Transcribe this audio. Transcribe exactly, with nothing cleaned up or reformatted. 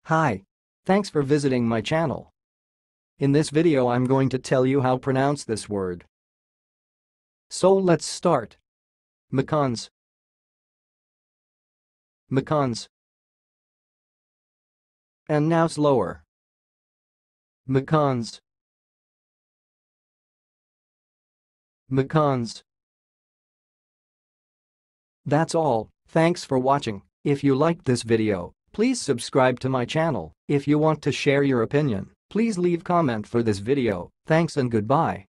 Hi. Thanks for visiting my channel. In this video I'm going to tell you how to pronounce this word. So let's start. Muh-kans. Muh-kans. And now slower. Muh-kans. Muh-kans. That's all. Thanks for watching. If you liked this video, please subscribe to my channel. If you want to share your opinion, please leave comment for this video. Thanks and goodbye.